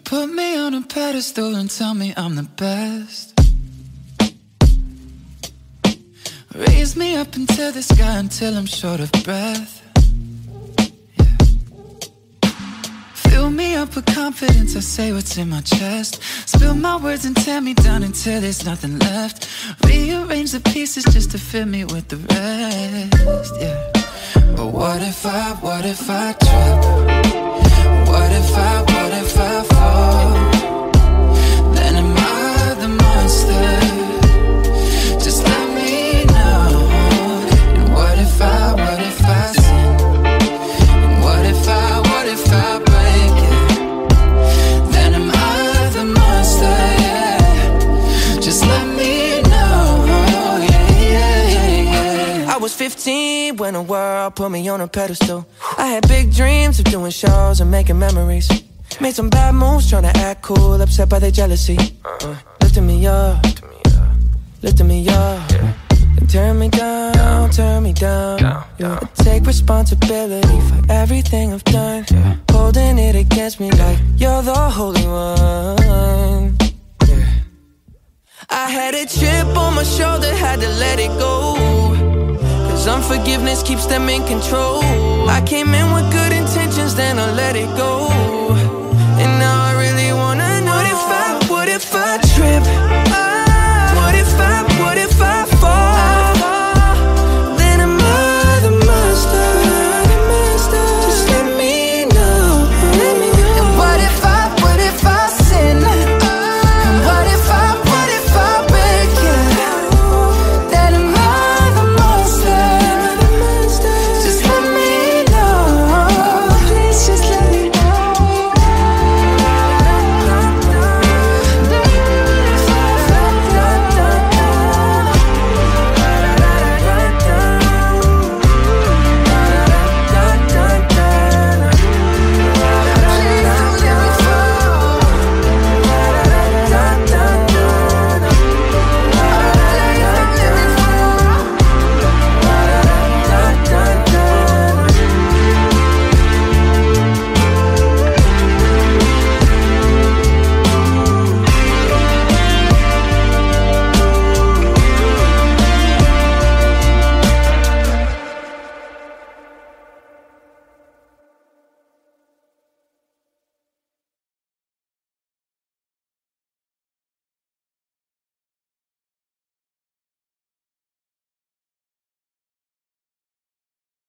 Put me on a pedestal and tell me I'm the best. Raise me up into the sky until I'm short of breath. Yeah. Fill me up with confidence, I say what's in my chest. Spill my words and tear me down until there's nothing left. Rearrange the pieces just to fit me with the rest. Yeah. But what if I trip? What if I fall? Then am I the monster? Just let me know. And what if I sin? And what if I break it? Then am I the monster? Yeah. Just let me know. Yeah. I was 15 when the world put me on a pedestal. I had big dreams of doing shows and making memories. Made some bad moves trying to act cool, upset by their jealousy. Lifting me up, lifting me up. And turn me down, turn me down. I take responsibility for everything I've done. Holding it against me like you're the holy one. I had a chip on my shoulder, had to let it go. Unforgiveness keeps them in control. I came in with good intentions, then I let it go.